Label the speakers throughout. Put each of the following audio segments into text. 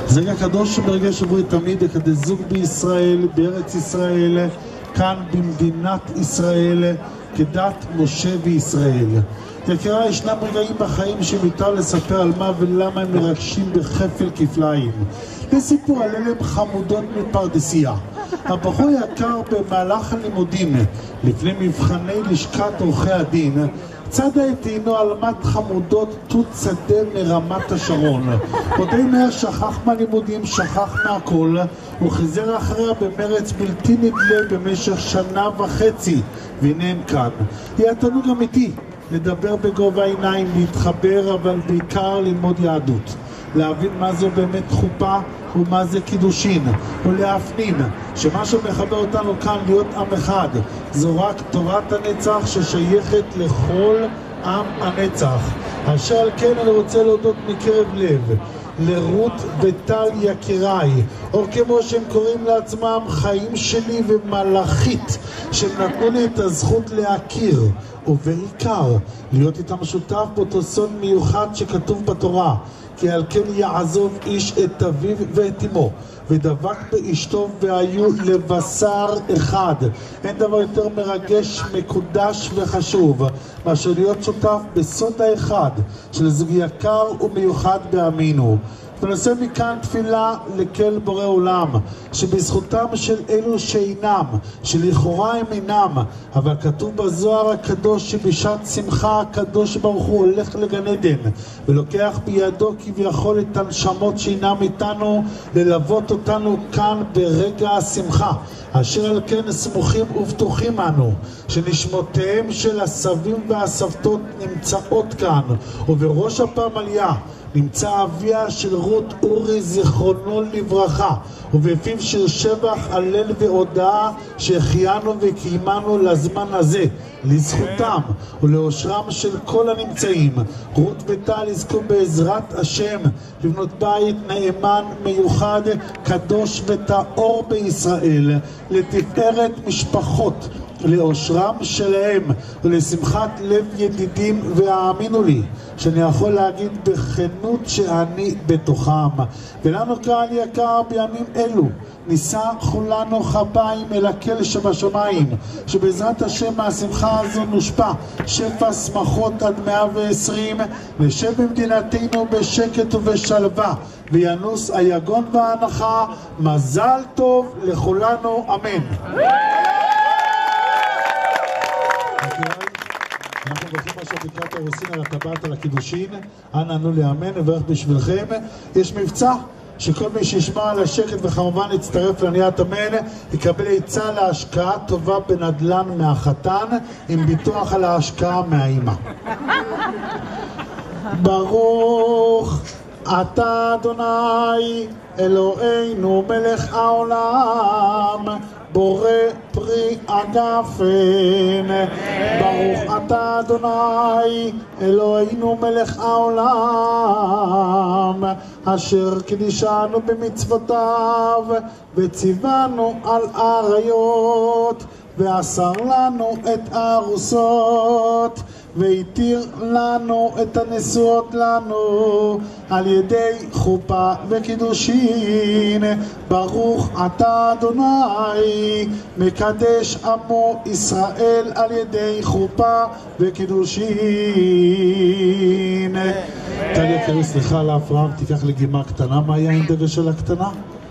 Speaker 1: זה רגע קדוש ומרגש עבורי תמיד כדי זוג בישראל, בארץ ישראל, כאן במדינת ישראל, כדת משה וישראל. יקרה, ישנם רגעים בחיים שמותר לספר על מה ולמה הם מרגשים בכפל כפליים. לסיפור על אלם חמודות מפרדסיה. הבחור יקר במהלך הלימודים, לפני מבחני לשכת עורכי הדין, צדה את עינו על מת חמודות תות שדה מרמת השרון. עוד מהר שכח מהלימודים, שכח מהכל, הוא חיזר אחריה במרץ בלתי נדלה במשך שנה וחצי, והנה הם כאן. יהיה תענוג אמיתי לדבר בגובה העיניים, להתחבר, אבל בעיקר ללמוד יהדות, להבין מה זו באמת חופה ומה זה קידושין, ולהפנים שמה שמחבר אותנו כאן להיות עם אחד זו רק תורת הנצח ששייכת לכל עם הנצח. אשר על כן אני רוצה להודות מקרב לב לרות וטל יקיריי, או כמו שהם קוראים לעצמם חיים שלי ומלאכית, שהם נתנו לי את הזכות להכיר ובעיקר להיות איתם שותף באותו סוד מיוחד שכתוב בתורה, כי על כן יעזוב איש את אביו ואת אמו ודבק באשתו והיו לבשר אחד. אין דבר יותר מרגש, מקודש וחשוב מאשר להיות שותף בסוד האחד של זוג יקר ומיוחד בעמינו. ונעשה מכאן תפילה לכל בורא עולם, שבזכותם של אלו שאינם, שלכאורה הם אינם, אבל כתוב בזוהר הקדוש שבשעת שמחה הקדוש ברוך הוא הולך לגן עדן ולוקח בידו כביכול את הנשמות שאינם איתנו ללוות אותנו כאן ברגע השמחה. אשר על כן סמוכים ובטוחים אנו שנשמותיהם של הסבים והסבתות נמצאות כאן, ובראש הפמליה נמצא אביה של רות אורי זיכרונו לברכה, ובפיו שיר שבח הלל והודאה שהחיינו וקיימנו לזמן הזה. לזכותם ולאושרם של כל הנמצאים, רות וטל יזכו בעזרת השם לבנות בית נאמן, מיוחד, קדוש וטהור בישראל, לתפארת משפחות, לאושרם שלהם ולשמחת לב ידידים. והאמינו לי שאני יכול להגיד בכנות שאני בתוכם. ולנו קהל יקר בימים אלו נישא כולנו כפיים אל הקל שבשמיים, שבעזרת השם מהשמחה הזו נושפע שפע שמחות עד 120, נשב במדינתנו בשקט ובשלווה וינוס היגון וההנחה. מזל טוב לכולנו, אמן. אנחנו מברכים מה שבקרת הרוסין על הטבעת על הקידושין. אנא ענו לי אמן וברך בשבילכם. יש מבצע שכל מי שישמע על השקט וכמובן יצטרף לעניית אמן יקבל עצה להשקעה טובה בנדלן מהחתן עם ביטוח על ההשקעה מהאימא. ברוך אתה אדוני אלוהינו מלך העולם בורא פרי הגפן. ברוך אתה אדוני אלוהינו מלך העולם אשר קדישנו במצוותיו וציוונו על עריות ואסר לנו את הארוסות והתיר לנו את הנשואות לנו על ידי חופה וקידושין. ברוך אתה אדוני מקדש עמו ישראל על ידי חופה וקידושין. טליה קרי, סליחה על ההפרעה, תיקח לגימה קטנה. מה היה עם דגש של הקטנה?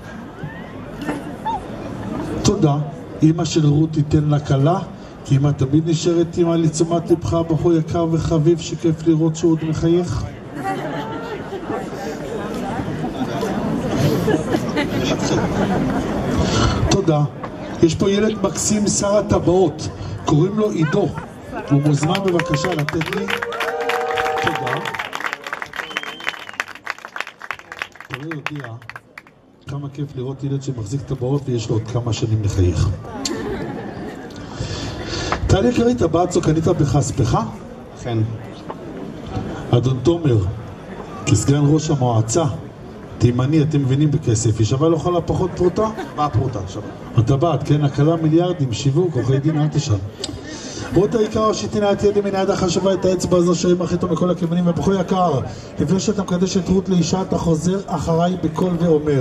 Speaker 1: תודה. אמא של רות תיתן לה כלה, כי אמא תמיד נשארת אמא לתשומת לבך, בחור יקר וחביב שכיף לראות שהוא עוד מחייך. תודה. יש פה ילד מקסים, שר הטבעות, קוראים לו עידו, הוא מוזמן בבקשה לתת לי. תודה. תראי יודיע כמה כיף לראות ילד שמחזיק טבעות ויש לו עוד כמה שנים לחייך. טליה קרי, טבעת זו קנית בכספך?
Speaker 2: כן.
Speaker 1: אדון תומר, כסגן ראש המועצה תימני, אתם מבינים בכסף, היא שווה לו חלה פחות פרוטה?
Speaker 2: מה הפרוטה שווה?
Speaker 1: הטבעת, כן, הקלה מיליארדים, שיווק, עורכי דין, אל תשאל. רות היקרה שתינה את ידי מן היד החשבה את האצבע הזו שרים הכי טוב מכל הכיוונים. ובחור יקר, לפני שאתה מקדש את רות לאישה אתה חוזר אחריי בקול ואומר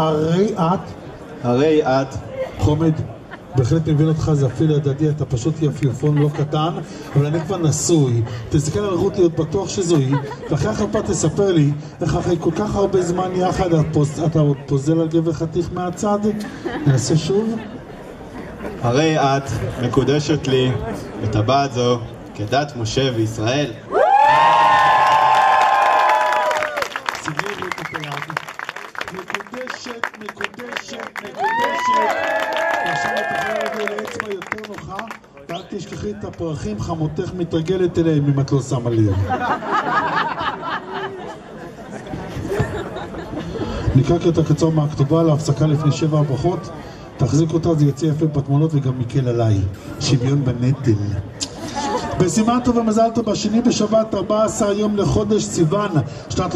Speaker 1: הרי את חומד, בהחלט מבין אותך, זה אפילו הדדי, אתה פשוט יפיופון לא קטן, אבל אני כבר נשוי. תסתכל על רות להיות בטוח שזו היא, ואחרי החלפה תספר לי איך אחרי כל כך הרבה זמן יחד אתה עוד פוזל על גבר חתיך מהצד. נעשה שוב.
Speaker 2: הרי את מקודשת לי בטבעת זו כדת משה וישראל.
Speaker 1: מקודשת. עכשיו את יכולה להגיע לאצבע יותר נוחה, ואל תשכחי את הפרחים, חמותך מתרגלת אליהם אם את לא שמה לב. נקרא קטע קצר מהכתובה להפסקה לפני 7 הברכות. תחזיק אותה, זה יצא יפה בתמונות וגם מקל עליי. שוויון בנטל. בסימן טוב ומזל טוב בשני בשבת 14 יום לחודש סיוון שנת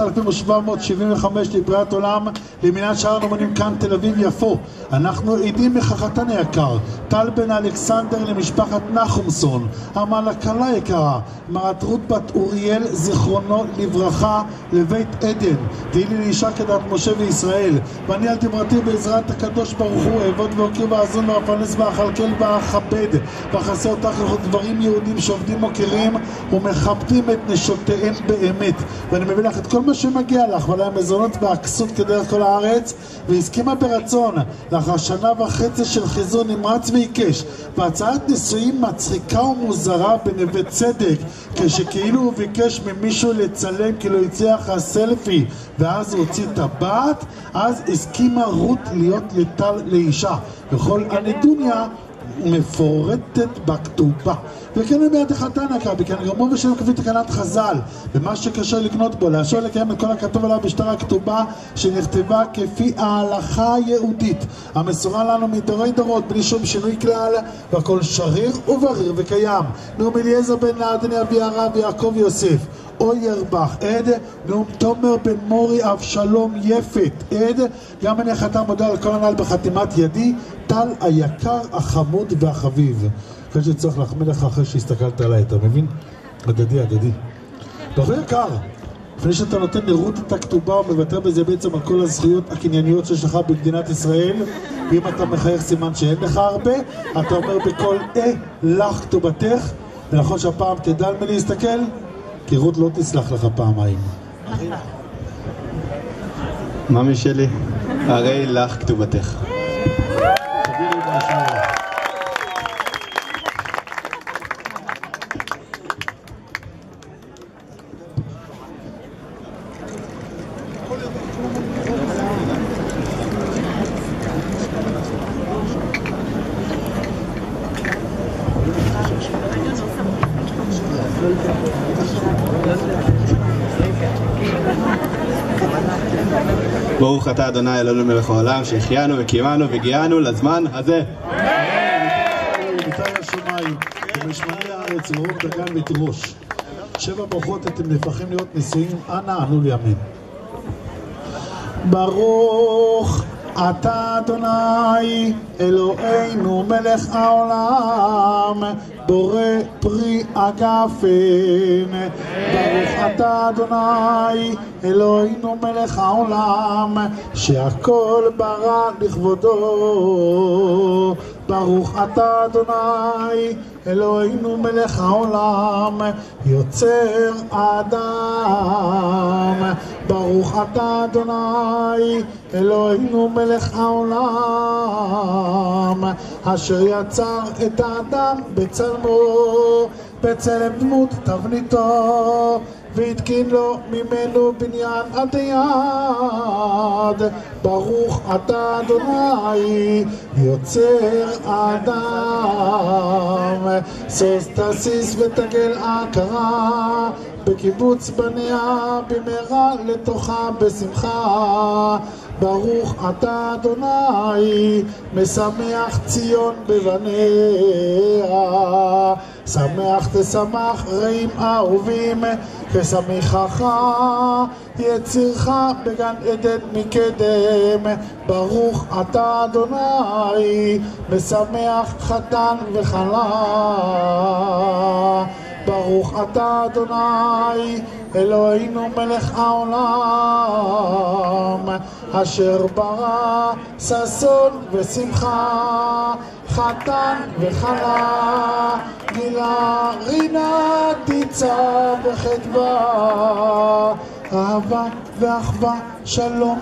Speaker 1: 5775 לבריאת עולם למינן שער הנאמנים כאן תל אביב יפו. אנחנו עדים מחחתן היקר טל בן אלכסנדר למשפחת נחומסון, המלכלה יקרה מרת רות בת אוריאל זיכרונו לברכה לבית עדן, תהי לי לאישה כדת משה וישראל, ואני על תמרתי בעזרת הקדוש ברוך הוא אעבוד ואוקיר ואזון ואפרנס ואכלכל ואכבד ואכסה אותך לכל דברים יהודים שעובדים מוכרים ומכבדים את נשותיהם באמת. ואני מביא לך את כל מה שמגיע לך ועלי המזונות והכסות כדרך כל הארץ, והסכימה ברצון לאחר 1.5 שנה של חיזור נמרץ ועיקש והצעת נישואים מצחיקה ומוזרה בנווה צדק, כשכאילו הוא ביקש ממישהו לצלם כאילו הצליח הסלפי ואז הוא הוציא טבעת, אז הסכימה רות להיות לטל לאישה וכל הנדוניה מפורטת בכתובה. וכן מיד החתן יקר בכן גרמו ושם כפי תקנת חז"ל במה שקשה לקנות בו לאשר לקיים את כל הכתוב עליו בשטר הכתובה שנכתבה כפי ההלכה היהודית המסורה לנו מדורי דורות בלי שום שינוי כלל, והכל שריר ובריר וקיים. נאום אליעזר בן לעדני אבי הרב יעקב יוסף או ירבח עד, נאום תומר בן מורי אבשלום יפת עד. גם אני חתם מודה על כל הנעל בחתימת ידי טל היקר החמוד והחביב. אחרי שצריך להחמיא לך אחרי שהסתכלת עליי, אתה מבין? הדדי. בחור יקר, לפני שאתה נותן לרות את הכתובה ומוותר בזה בעצם על כל הזכויות הקנייניות שיש לך במדינת ישראל, ואם אתה מחייך סימן שאין לך הרבה, אתה אומר בכל לך כתובתך, ונכון שהפעם תדע על מי להסתכל, כי רות לא תסלח לך פעמיים.
Speaker 2: ממי שלי, הרי לך כתובתך.
Speaker 1: תביא לי משהו.
Speaker 2: ברוך אתה אדוני אלוהינו מלך העולם שהחיינו וקיימנו והגיענו לזמן הזה.
Speaker 1: ביטל השמיים ומשמני הארץ ורוב דגן ותירוש. 7 ברכות אתם נהפכים להיות נשואים, אנא ענו לי אמן. ברוך אתה אדוני אלוהינו מלך העולם בורא פרי הגפן. ברוך אתה אדוני אלוהינו מלך העולם שהכל ברא לכבודו. ברוך אתה אדוני אלוהינו מלך העולם יוצר אדם. ברוך אתה אדוני אלוהינו מלך העולם אשר יצר את האדם בצלמו בצלם דמות תבניתו והתקין לו ממנו בניין עד יד. ברוך אתה אדוני יוצר אדם סוס תסיס ותגל עקרה בקיבוץ בניה במהרה לתוכה בשמחה. ברוך אתה אדוני משמח ציון בבניה שמח תשמח רעים אהובים ושמיכך יצירך בגן עדן מקדם. ברוך אתה אדוני משמח חתן וכלה. ברוך אתה אדוני אלוהינו מלך העולם, אשר ברא ששון ושמחה, חתן וכלה, גילה רינה תיצה וחדווה, אהבה ואחווה, שלום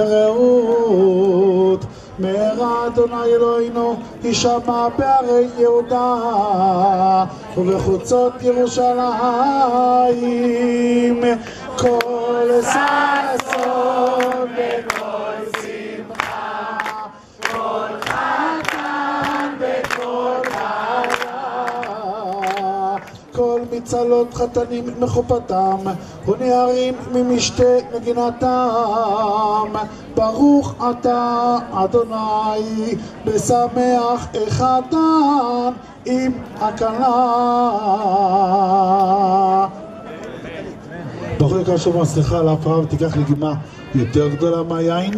Speaker 1: ורעות. מהרה אדוני אלוהינו יישמע בערי יהודה ובחוצות ירושלים כל ששון וכל שמחה, כל חתן וכל כלה, כל מצלות חתנים מחופתם ונערים ממשתה נגינתם. ברוך אתה אדוני משמח החתן עם הכלה. ברוך יקר שומע, סליחה על ההפרעה, ותיקח לגימה יותר גדולה מהיין.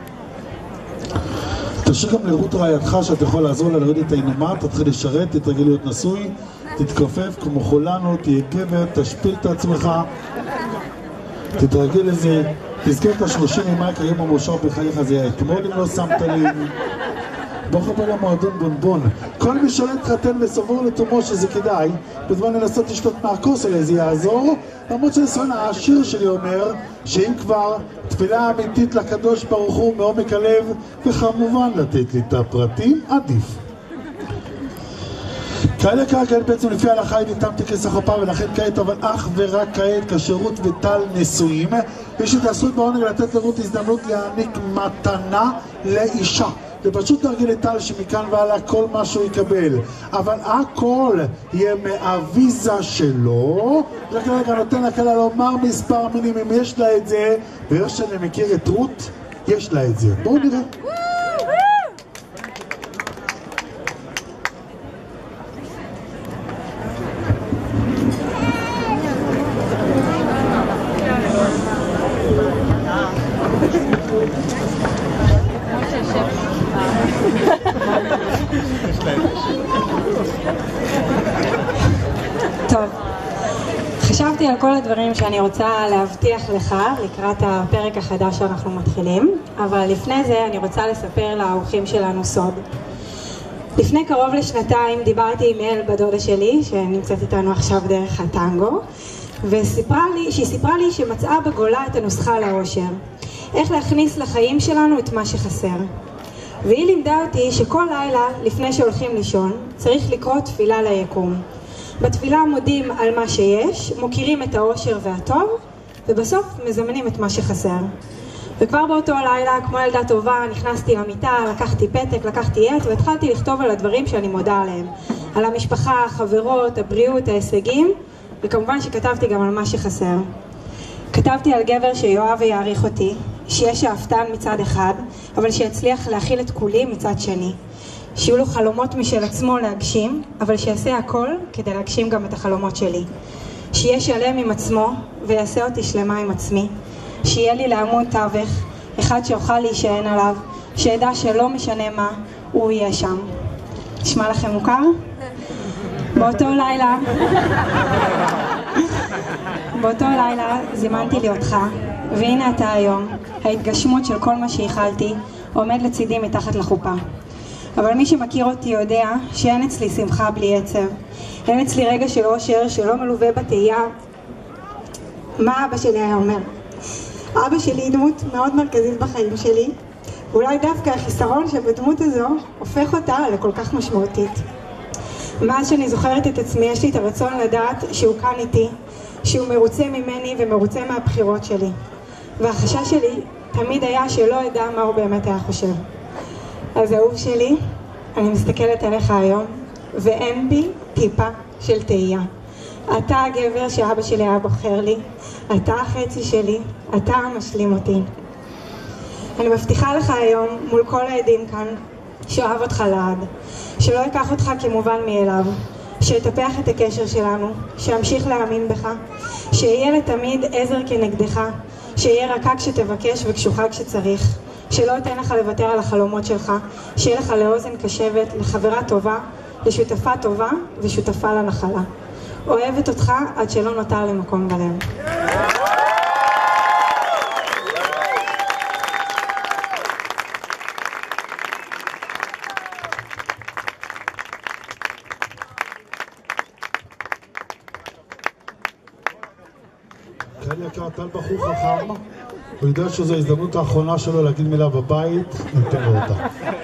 Speaker 1: תשאיר גם לרות רעייתך שאת יכול לעזור לה לרדת האינומה, תתחיל לשרת, תתרגל להיות נשוי, תתכופף כמו כולנו, תהיה גבר, תשפיל את עצמך, תתרגל לזה, תזכר את ה-30 ממאי יום המאושר בחייך, זה היה אתמול אם לא שמת לב. ברוך הבא למועדון בונבון. כל מי שולט חתן וסבור לתומו שזה כדאי בזמן לנסות לשתות מהכוס האלה, זה יעזור. למרות שלסון העשיר שלי אומר שאם כבר תפילה אמיתית לקדוש ברוך הוא מעומק הלב, וכמובן לתת לי את הפרטים, עדיף. כאלה כעת בעצם לפי ההלכה היא ניתם טקס החופה, ולכן כעת אבל אך ורק כעת כשרות וטל נשואים יש את הזכות בעונג לתת לרות הזדמנות להעניק מתנה לאישה. זה פשוט תרגיל לטל שמכאן והלאה כל מה שהוא יקבל, אבל הכל יהיה מהוויזה שלו. וכרגע נותן לכלה לומר מספר מילים אם יש לה את זה, ויש שאני מכיר את רות, יש לה את זה. בואו נראה.
Speaker 3: טוב, חשבתי על כל הדברים שאני רוצה להבטיח לך לקראת הפרק החדש שאנחנו מתחילים, אבל לפני זה אני רוצה לספר לאורחים שלנו סוד. לפני קרוב לשנתיים דיברתי עם אל בדודה שלי שנמצאת איתנו עכשיו דרך הטנגו, שהיא סיפרה לי שמצאה בגולה את הנוסחה לאושר, איך להכניס לחיים שלנו את מה שחסר. והיא לימדה אותי שכל לילה לפני שהולכים לישון צריך לקרוא תפילה ליקום. בתפילה מודים על מה שיש, מוכירים את האושר והטוב, ובסוף מזמנים את מה שחסר. וכבר באותו לילה, כמו ילדה טובה, נכנסתי למיטה, לקחתי פתק, לקחתי עט, והתחלתי לכתוב על הדברים שאני מודה עליהם. על המשפחה, החברות, הבריאות, ההישגים, וכמובן שכתבתי גם על מה שחסר. כתבתי על גבר שיואב ויעריך אותי, שיהיה שאפתן מצד אחד, אבל שיצליח להכיל את כולי מצד שני. שיהיו לו חלומות משל עצמו להגשים, אבל שיעשה הכל כדי להגשים גם את החלומות שלי. שיהיה שלם עם עצמו ויעשה אותי שלמה עם עצמי. שיהיה לי לעמוד תווך, אחד שאוכל להישען עליו, שידע שלא משנה מה, הוא יהיה שם. נשמע לכם מוכר? באותו לילה זימנתי לי אותך, והנה אתה היום, ההתגשמות של כל מה שהיכלתי, עומד לצידי מתחת לחופה. אבל מי שמכיר אותי יודע שאין אצלי שמחה בלי עצב. אין אצלי רגע של אושר שלא מלווה בתהייה. מה אבא שלי היה אומר? אבא שלי היא דמות מאוד מרכזית בחיים שלי, ואולי דווקא החיסרון שבדמות הזו הופך אותה לכל כך משמעותית. מאז שאני זוכרת את עצמי יש לי את הרצון לדעת שהוא כאן איתי, שהוא מרוצה ממני ומרוצה מהבחירות שלי. והחשש שלי תמיד היה שלא אדע מה הוא באמת היה חושב. אז אהוב שלי, אני מסתכלת עליך היום, ואין בי טיפה של תהייה. אתה הגבר שאבא שלי היה בוחר לי, אתה החצי שלי, אתה משלים אותי. אני מבטיחה לך היום מול כל העדים כאן, שאוהב אותך לעד, שלא אקח אותך כמובן מאליו, שיטפח את הקשר שלנו, שימשיך להאמין בך, שיהיה לתמיד עזר כנגדך, שיהיה רכה כשתבקש וקשוחה כשצריך, שלא ייתן לך לוותר על החלומות שלך, שיהיה לך לאוזן קשבת, לחברה טובה, לשותפה טובה ושותפה לנחלה. אוהבת אותך עד שלא נותר למקום בלב.
Speaker 1: קהל יקר, טל בחור חכם, הוא יודע שזו ההזדמנות האחרונה שלו להגיד מילה בבית, ניתן לו אותה.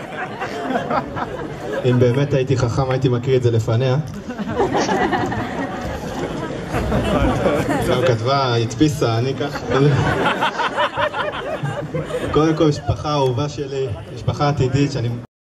Speaker 2: אם באמת הייתי חכם הייתי מכיר את זה לפניה. גם כתבה, הדפיסה, אני כך. קודם כל משפחה אהובה שלי, משפחה עתידית שאני